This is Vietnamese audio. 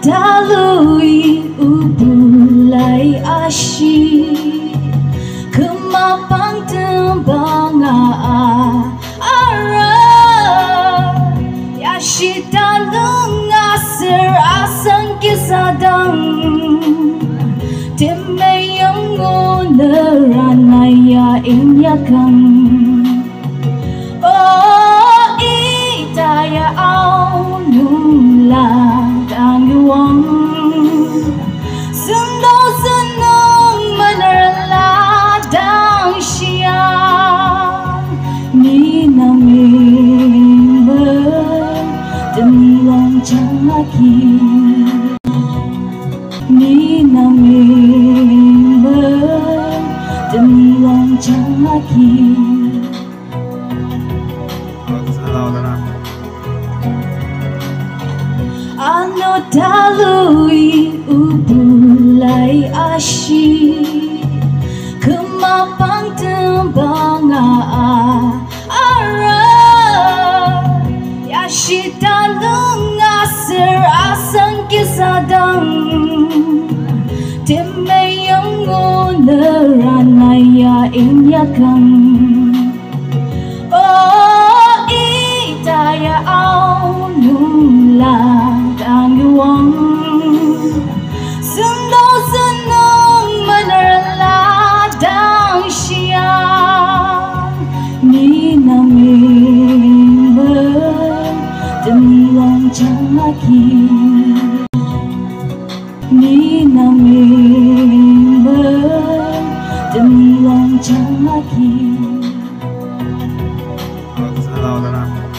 dalui ubulai ashi kemapang tembang ara yashita lungasir asang kisadang timayang oneranaya inyakang oh itaya au nula dang yuang sendo senang menerla dang siang ni namin bertemlang lagi ni namin bertemlang lagi. Ano dalui ubulai ashi kemapang tembang ara yashita lungasir asang kisadang timayang oneranaya inyakang oh itaya au nula dang yuang sendo senang menerla dang siang ni namin bertemlang lagi ni namin bertemlang lagi.